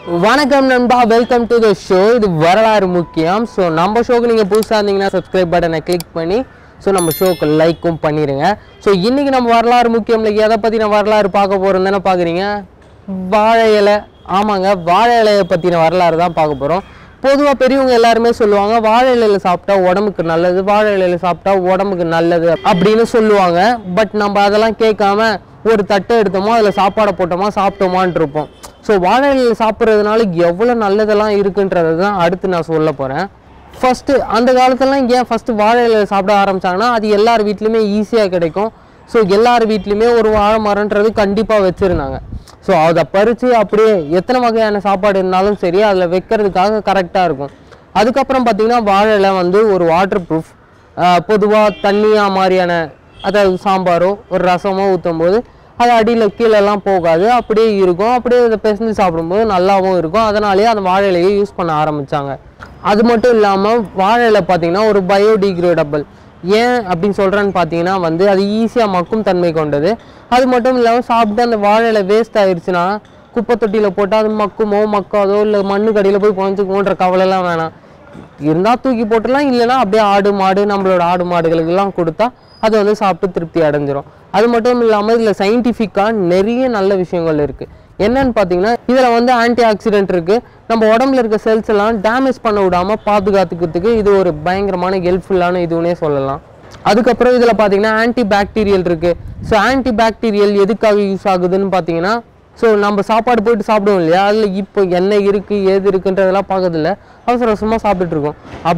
வணக்கம் நண்பா, welcome to the show. இது வரலாறு முக்கியம். ஸோ நம்ம ஷோக்கு நீங்கள் புதுசாக இருந்தீங்கன்னா சப்ஸ்கிரைப் பட்டனை கிளிக் பண்ணி நம்ம ஷோக்கு லைக்கும் பண்ணிடுங்க. ஸோ இன்றைக்கி நம்ம வரலாறு முக்கியம்ல எதை பற்றின வரலாறு பார்க்க போகிறோம் தானே பார்க்குறீங்க. வாழை இலை. ஆமாங்க, வாழை இலையை பற்றின வரலாறு தான் பார்க்க போகிறோம். பொதுவாக பெரியவங்க எல்லாருமே சொல்லுவாங்க வாழை இலையில் சாப்பிட்டா உடம்புக்கு நல்லது, வாழை இலையில் சாப்பிட்டா உடம்புக்கு நல்லது அப்படின்னு சொல்லுவாங்க. பட் நம்ம அதெல்லாம் கேட்காம ஒரு தட்டை எடுத்தோமோ அதில் சாப்பாடை போட்டோமா சாப்பிட்டோமான் இருப்போம். ஸோ வாழை இலையில் சாப்பிட்றதுனால எவ்வளோ நல்லதெல்லாம் இருக்குன்றது தான் அடுத்து நான் சொல்ல போகிறேன். ஃபஸ்ட்டு அந்த காலத்துலலாம் ஏன் ஃபஸ்ட்டு வாழை இலையில் சாப்பிட ஆரம்பித்தாங்கன்னா அது எல்லார் வீட்லேயுமே ஈஸியாக கிடைக்கும். ஸோ எல்லார் வீட்லேயுமே ஒரு வாழை மரன்றது கண்டிப்பாக வச்சுருந்தாங்க. ஸோ அதை பறித்து அப்படியே எத்தனை வகையான சாப்பாடு இருந்தாலும் சரி அதில் வைக்கிறதுக்காக கரெக்டாக இருக்கும். அதுக்கப்புறம் பார்த்திங்கன்னா வாழை இலை ஒரு வாட்டர் ப்ரூஃப். பொதுவாக தண்ணியாக மாதிரியான அதாவது சாம்பாரோ ஒரு ரசமோ ஊற்றும் போது அது அடியில் கீழெல்லாம் போகாது, அப்படியே இருக்கும். அப்படியே இதை பிசைஞ்சு சாப்பிடும்போது நல்லாவும் இருக்கும். அதனாலேயே அந்த வாழை இலையை யூஸ் பண்ண ஆரம்பித்தாங்க. அது மட்டும் இல்லாமல் வாழை இலை பார்த்திங்கன்னா ஒரு பயோடிகிரேடபிள். ஏன் அப்படின்னு சொல்கிறேன்னு பார்த்தீங்கன்னா அது ஈஸியாக மக்கும் தன்மை கொண்டது. அது மட்டும் இல்லாமல் சாப்பிட்டு அந்த வாழை இலை வேஸ்ட் ஆகிடுச்சுன்னா குப்பை தொட்டியில் போட்டால் அது மக்குமோ மக்காதோ இல்லை மண்ணு கடியில் போய் குறைஞ்சிக்குமோன்ற கவலைலாம் வேணாம். இருந்தால் தூக்கி போட்டுடலாம், இல்லைனா அப்படியே ஆடு மாடு நம்மளோட ஆடு மாடுகளுக்கெல்லாம் கொடுத்தா அது சாப்பிட்டு திருப்தி அடைஞ்சிரும். அது மட்டும் இல்லாமல் இதில் சயின்டிஃபிக்காக நிறைய நல்ல விஷயங்கள் இருக்குது. என்னன்னு பார்த்தீங்கன்னா இதில் ஆன்டி ஆக்சிடென்ட் இருக்குது. நம்ம உடம்புல இருக்க செல்ஸ் எல்லாம் டேமேஜ் பண்ண விடாமல் பாதுகாத்துக்கிறதுக்கு இது ஒரு பயங்கரமான ஹெல்ப்ஃபுல்லான இதுன்னே சொல்லலாம். அதுக்கப்புறம் இதில் பார்த்தீங்கன்னா ஆன்டி பாக்டீரியல் இருக்குது. ஸோ ஆன்டி பாக்டீரியல் எதுக்காக யூஸ் ஆகுதுன்னு பார்த்தீங்கன்னா நம்ம சாப்பாடு போயிட்டு சாப்பிடுவோம் இல்லையா, அதில் இப்போ என்ன இருக்குது ஏது இருக்குன்றதெல்லாம் பார்க்கறதில்ல, அவசர அவசரமாக சாப்பிட்டுட்ருக்கோம்.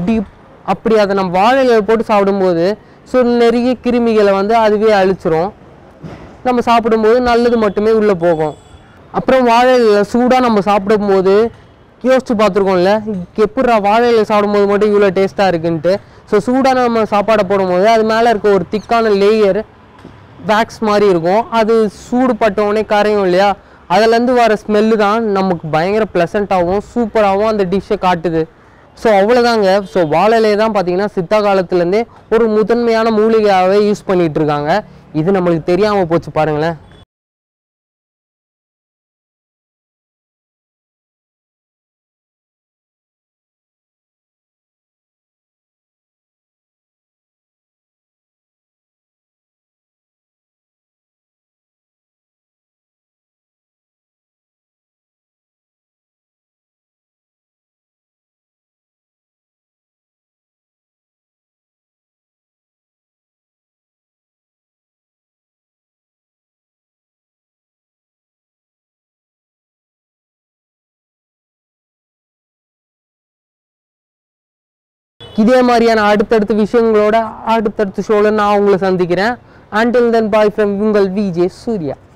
அப்படி அதை நம்ம வாழை இலையை போட்டு சாப்பிடும்போது நிறைய கிருமிகளை அதுவே அழிச்சிரும். நம்ம சாப்பிடும்போது நல்லது மட்டுமே உள்ளே போகும். அப்புறம் வாழை இலையில் சூடாக நம்ம சாப்பிடும்போது யோசிச்சு பார்த்துருக்கோம்ல, எப்படா வாழை இலையில் சாப்பிடும்போது மட்டும் இவ்வளோ டேஸ்ட்டாக இருக்குன்ட்டு. சூடாக நம்ம சாப்பாடை போடும்போது அது மேலே இருக்க ஒரு திக்கான லேயர் வேக்ஸ் மாதிரி இருக்கும். அது சூடு பட்டவுடனே கரையும் இல்லையா, அதுலேருந்து வர ஸ்மெல்லு தான் நமக்கு பயங்கர ப்ளசண்ட்டாகவும் சூப்பராகவும் அந்த டிஷ்ஷை காட்டுது. அவ்வளோதாங்க. வாழை இலையை தான் பார்த்தீங்கன்னா சித்தா காலத்துலேருந்தே ஒரு முதன்மையான மூலிகையாகவே யூஸ் பண்ணிகிட்டு இருக்காங்க. இது நம்மளுக்கு தெரியாமல் போச்சு பாருங்களேன். இதே மாதிரியான அடுத்தடுத்த விஷயங்களோட அடுத்தடுத்த ஷோவில் நான் உங்களை சந்திக்கிறேன். Until then, bye from உங்கள் விஜே சூர்யா.